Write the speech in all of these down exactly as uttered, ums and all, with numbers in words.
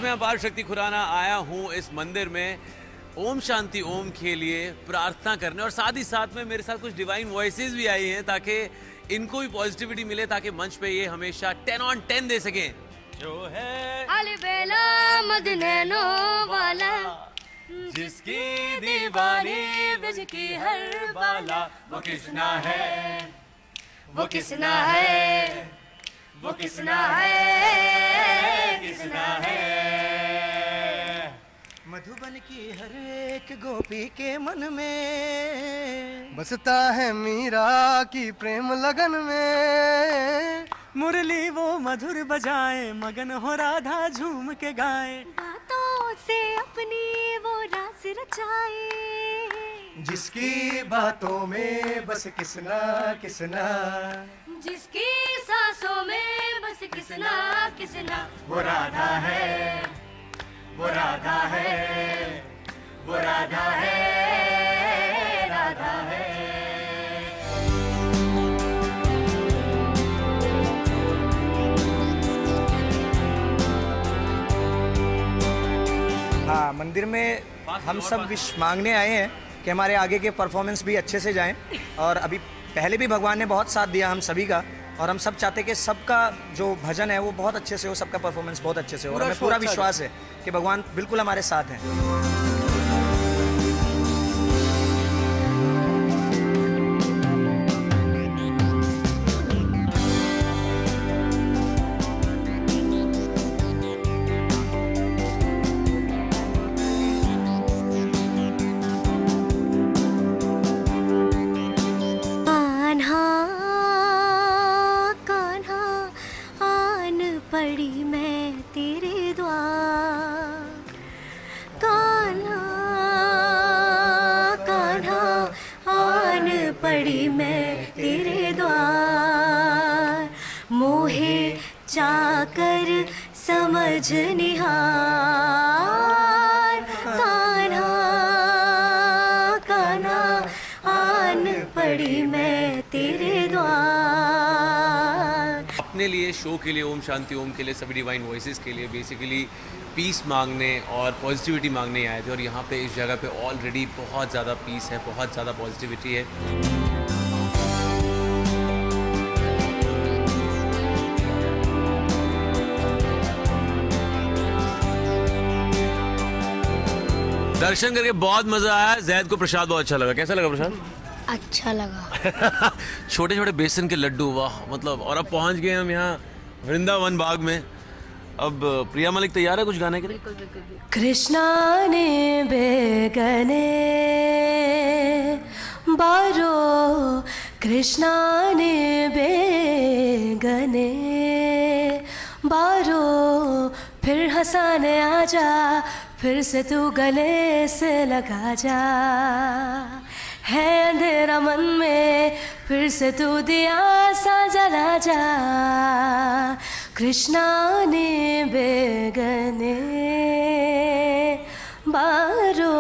मैं अपारशक्ति खुराना आया हूँ इस मंदिर में ओम शांति ओम के लिए प्रार्थना करने, और साथ ही साथ में मेरे साथ कुछ डिवाइन वॉइसेस भी आई हैं ताकि इनको भी पॉजिटिविटी मिले, ताकि मंच पे ये हमेशा टेन ऑन टेन दे सकें। जो है अलबेला मदनैनो वाला, जिसकी दीवानी ब्रज की हर बाला, वो किसना है, वो किसना है, वो किसना है, किसना है। मधुबन की हर एक गोपी के मन में बसता है मीरा की प्रेम लगन में। मुरली वो मधुर बजाए, मगन हो राधा झूम के गाए। बातों से अपनी वो रास रचाए, जिसकी बातों में बस किसना किसना, जिसकी सांसों में बस किसना किसना। वो राधा है, वो राधा है, वो राधा है, राधा है। हाँ, मंदिर में हम सब विश मांगने आए हैं कि हमारे आगे के परफॉर्मेंस भी अच्छे से जाएं, और अभी पहले भी भगवान ने बहुत साथ दिया हम सभी का, और हम सब चाहते हैं कि सबका जो भजन है वो बहुत अच्छे से हो, सबका परफॉर्मेंस बहुत अच्छे से हो, और हमें पूरा विश्वास है कि भगवान बिल्कुल हमारे साथ हैं। पड़ी मैं तेरे द्वार, मोहे जाकर समझ निहार। कान्हा कान्हा आन पड़ी मैं तेरे द्वार। अपने लिए, शो के लिए, ओम शांति ओम के लिए, सभी डिवाइन वॉइसेस के लिए बेसिकली पीस मांगने और पॉजिटिविटी मांगने आए थे, और यहाँ पे इस जगह पे ऑलरेडी बहुत ज़्यादा पीस है, बहुत ज़्यादा पॉजिटिविटी है। दर्शन करके बहुत मजा आया। जैद को प्रसाद बहुत अच्छा लगा। कैसा लगा प्रसाद? अच्छा लगा। छोटे छोटे बेसन के लड्डू, वाह मतलब। और अब पहुंच गए हम यहाँ वृंदावन बाग में। अब प्रिया मलिक तैयार है कुछ गाने के लिए? कृष्णा ने बेगने बारो, कृष्णा ने बेगने बारो, फिर हंसाने आजा, फिर से तू गले से लगा जा। है अंधेरा मन में, फिर से तू दिया सा जला जा। कृष्णा ने बेगने बारो।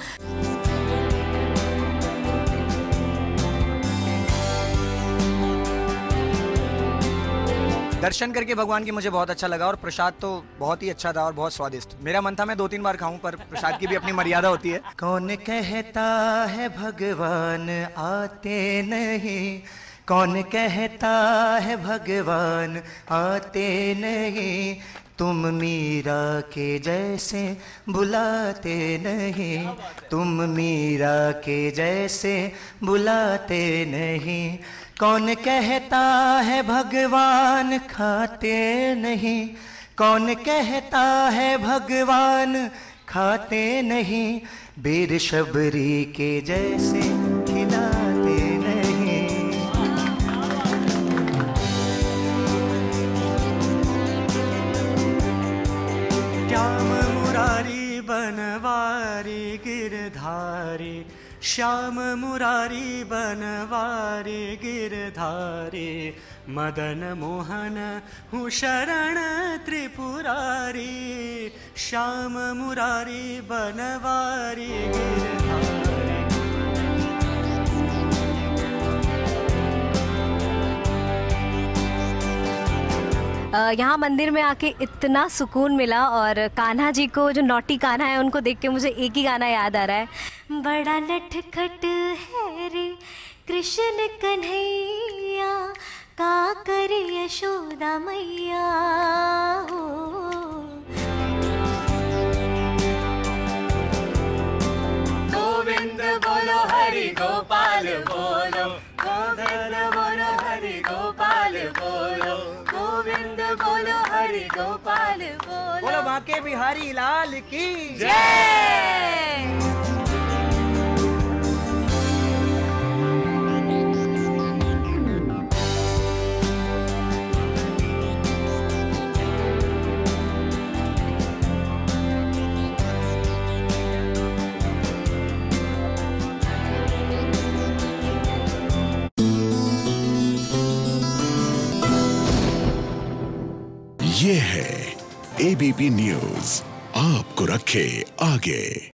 दर्शन करके भगवान की मुझे बहुत अच्छा लगा, और प्रसाद तो बहुत ही अच्छा था और बहुत स्वादिष्ट। मेरा मन था मैं दो तीन बार खाऊं, पर प्रसाद की भी अपनी मर्यादा होती है। कौन कहता है भगवान आते नहीं, कौन कहता है भगवान आते नहीं, तुम मीरा के जैसे बुलाते नहीं, तुम मीरा के जैसे बुलाते नहीं। कौन कहता है भगवान खाते नहीं, कौन कहता है भगवान खाते नहीं, बीर शबरी के जैसे खिलाते नहीं। श्याम मुरारी बनवारी गिरधारी, श्याम मुरारी बनवारी गिरधारी, मदन मोहन हूँ शरण त्रिपुरारी। श्याम मुरारी बनवारी गिरधारी। यहाँ मंदिर में आके इतना सुकून मिला, और कान्हा जी को, जो नौटी कान्हा है, उनको देख के मुझे एक ही गाना याद आ रहा है, बड़ा नटखट है रे कृष्ण कन्हैया, का करे यशोदा मैया हो। गोविंद बोलो हरि गोपाल बोलो, गोविंद बोलो हरि गोपाल बोलो, गोविंद बोलो हरि गोपाल बोलो, बोलो बांके बिहारी लाल की जय। ये है एबीपी न्यूज़, आपको रखे आगे।